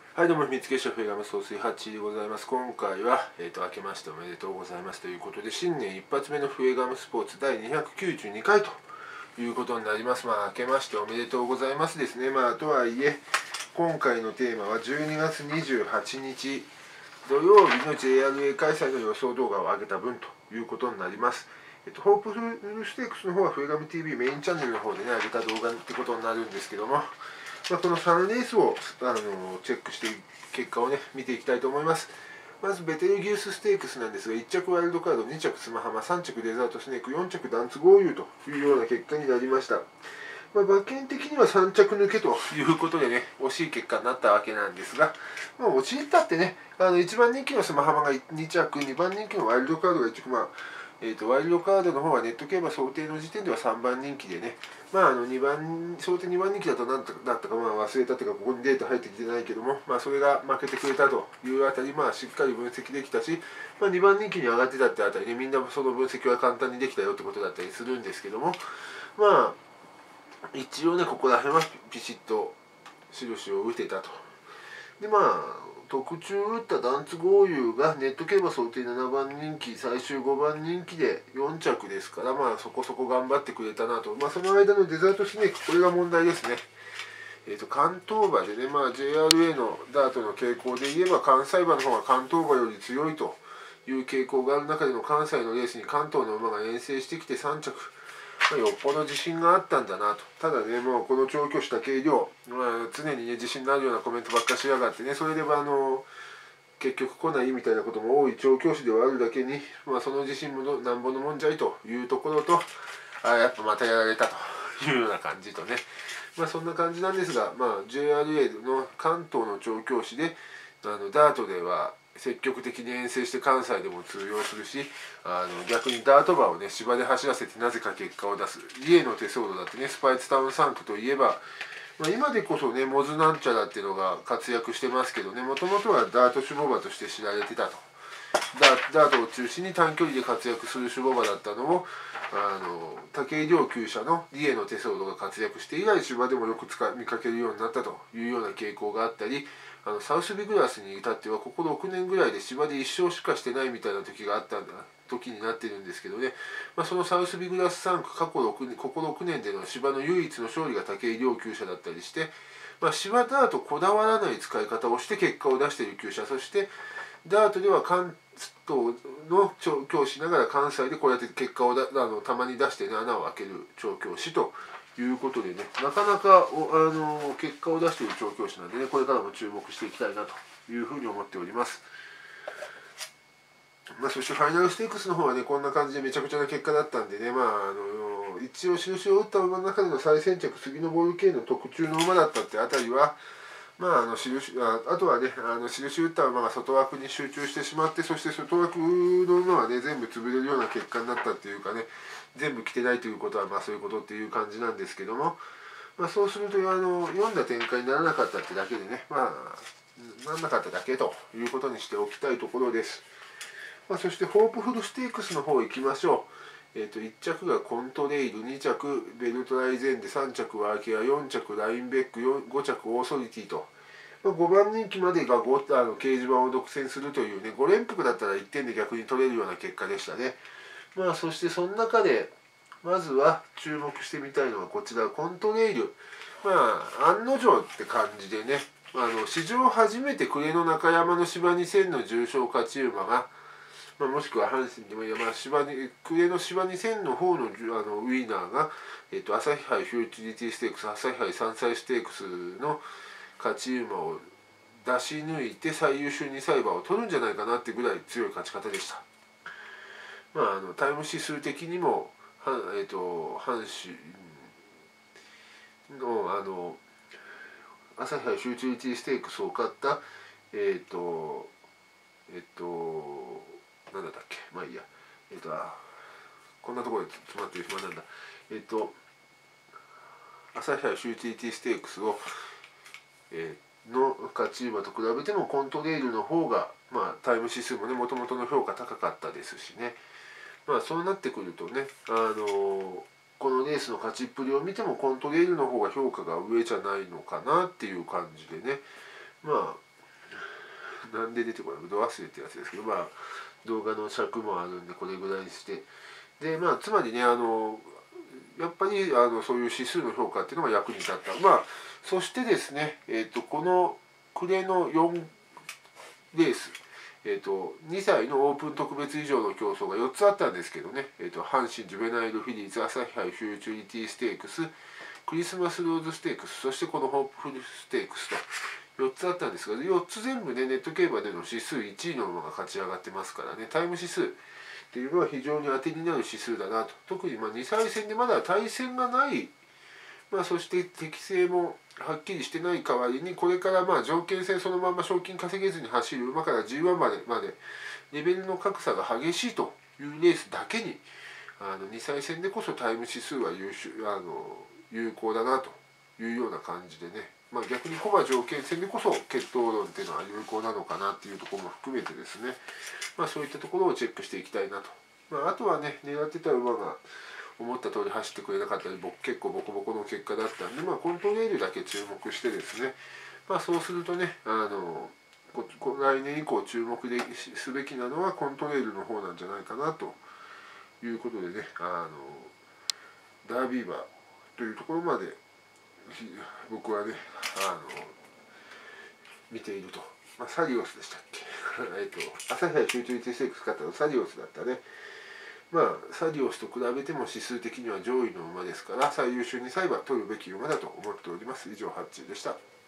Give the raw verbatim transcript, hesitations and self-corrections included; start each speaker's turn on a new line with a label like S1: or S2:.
S1: はい、どうも、秘密結社フェガム総帥はちでございます。今回は、えっ、と、明けましておめでとうございますということで、新年一発目のフェガムスポーツだいにひゃくきゅうじゅうにかいということになります。まあ、明けましておめでとうございますですね。まあ、とはいえ、今回のテーマはじゅうにがつにじゅうはちにち土曜日の ジェイアールエー 開催の予想動画を上げた分ということになります。えっと、ホープフルステークスの方はフェガム ティーブイ メインチャンネルの方でね、上げた動画ってことになるんですけども、まあ、このさんレースをあのチェックして結果をね見ていきたいと思います。まずベテルギウスステークスなんですが、いっちゃくワイルドカード、にちゃくスマハマ、さんちゃくデザートスネーク、よんちゃくダンツゴーユーというような結果になりました。まあ、馬券的にはさんちゃく抜けということでね、惜しい結果になったわけなんですが、まあ、惜しいったってね、あのいちばん人気のスマハマがにちゃく、にばん人気のワイルドカードがいっちゃく、まあえー、とワイルドカードの方はネット競馬想定の時点ではさんばん人気でね、まあ、あのにばん想定にばん人気だと何だったかまあ忘れたというか、ここにデータ入ってきてないけども、まあ、それが負けてくれたというあたり、まあ、しっかり分析できたし、まあ、にばん人気に上がってたってあたりね、みんなその分析は簡単にできたよってことだったりするんですけども、まあ一応ね、ここら辺はピシッと印を打てたと。でまあ特注打ったダンツゴーユーがネット競馬想定ななばん人気、最終ごばん人気でよんちゃくですから、まあそこそこ頑張ってくれたなと。まあその間のデザートスネーク、これが問題ですね。えーと関東馬でね、まあ、ジェイアールエー のダートの傾向で言えば関西馬の方が関東馬より強いという傾向がある中での関西のレースに関東の馬が遠征してきてさんちゃく、まあ、よっぽど自信があったんだなと。ただね、もうこの調教師武井亮、まあ、常にね自信のあるようなコメントばっかしやがってね、それであの結局来ないみたいなことも多い調教師ではあるだけに、まあ、その自信もなんぼのもんじゃいというところと、あやっぱまたやられたというような感じとね、まあそんな感じなんですが、まあ、ジェイアールエー の関東の調教師であのダートでは積極的に遠征して関西でも通用するし、あの逆にダート馬をね芝で走らせてなぜか結果を出すリエの手相だってね、スパイツタウンさん区といえば、まあ、今でこそねモズなんちゃらっていうのが活躍してますけどね、もともとはダート種牡馬として知られてたと。ダ, ダートを中心に短距離で活躍する種牡馬だったのを、あの武井亮厩舎のリエの手相が活躍して以来、芝でもよく使見かけるようになったというような傾向があったり、あのサウスビグラスに至ってはこころくねんぐらいで芝でいっ勝しかしてないみたいな時があったんだ時になってるんですけどね、まあ、そのサウスビグラスさん区過去ろくねんこころくねんでの芝の唯一の勝利が武井亮厩舎だったりして、まあ、芝ダートこだわらない使い方をして結果を出している厩舎、そしてダートでは関東の調教師ながら関西でこうやって結果をだあのたまに出して、ね、穴を開ける調教師ということでね、なかなかおあの結果を出している調教師なんでね、これからも注目していきたいなというふうに思っております。まあ、そしてファイナルステークスの方はね、こんな感じでめちゃくちゃな結果だったんでね、まあ、あの一応印を打った馬の中での最先着杉のボール系の特注の馬だったってあたりは、まあ、あの印 あ, あとはね、あの印打った馬が外枠に集中してしまって、そして外枠の馬はね、全部潰れるような結果になったっていうかね、全部来てないということは、まあそういうことっていう感じなんですけども、まあ、そうするとあの読んだ展開にならなかったってだけでね、まあ、ならなかっただけということにしておきたいところです。まあ、そしてホープフルステークスの方行きましょう。えー、といっちゃくがコントレイル、にちゃくベルトライゼンデ、さんちゃくワーケア、よんちゃくラインベック、ごちゃくオーソリティと、まあ、ごばん人気までがごあの掲示板を独占するというね、ご連複だったらいってんで逆に取れるような結果でしたね。まあ、そしてその中でまずは注目してみたいのはこちらコントレイル。まあ案の定って感じでね、あの史上初めて暮れの中山の芝にせんの重賞勝ち馬が、まあ、もしくは阪神でもいや、まあ、芝に暮れの芝にせんの方の、あのウィーナーが、えっと、朝日杯フューチュリティステークス、朝日杯さんさいステークスの勝ち馬を出し抜いて最優秀にさい馬を取るんじゃないかなってぐらい強い勝ち方でした。まあ、あのタイム指数的にもは、えっと、阪神のあの朝日杯フューチュリティステークスを勝ったえっとえっとなんだったっけ、まあいいや、えっとこんなところで詰まってる暇なんだ。えっと朝日杯フューチュリティステークスを、えー、の勝ち馬と比べてもコントレイルの方が、まあ、タイム指数もねもともとの評価高かったですしね、まあそうなってくるとね、あのー、このレースの勝ちっぷりを見てもコントレイルの方が評価が上じゃないのかなっていう感じでね、まあなんで出てこないど忘れってやつですけど、まあ動画の尺もあるんでこれぐらいにして、でまあつまりねあのやっぱりあのそういう指数の評価っていうのが役に立った。まあそしてですね、えー、とこの暮れのよんレース、えー、とにさいのオープン特別以上の競争がよっつあったんですけどね、えー、と阪神ジュベナイルフィリーズ朝日杯フューチュリティステークス、クリスマスローズステークス、そしてこのホープフルステークスとよっつあったんですが、よっつ全部ねネット競馬での指数いちいの馬が勝ち上がってますからね、タイム指数っていうのは非常に当てになる指数だなと。特にまあにさい戦でまだ対戦がない、まあ、そして適性もはっきりしてない代わりに、これからまあ条件戦そのまま賞金稼げずに走る馬から ジーワン までまでレベルの格差が激しいというレースだけに、あのにさい戦でこそタイム指数は優秀あの有効だなというような感じでね、まあ、逆にコマ条件戦でこそ決闘論っていうのは有効なのかなっていうところも含めてですね、まあ、そういったところをチェックしていきたいなと。まあ、あとはね狙ってた馬が思った通り走ってくれなかったり結構ボコボコの結果だったんで、まあ、コントレールだけ注目してですね、まあ、そうするとねあのここ来年以降注目ですべきなのはコントレールの方なんじゃないかなということでね、あのダービー馬というところまで僕はねあの見ていると。まあ、サリオスでしたっけえっと朝日杯フューチュリティステークス勝ったのサリオスだったね。まあサリオスと比べても指数的には上位の馬ですから、最優秀にさいは取るべき馬だと思っております。以上、ハッチーでした。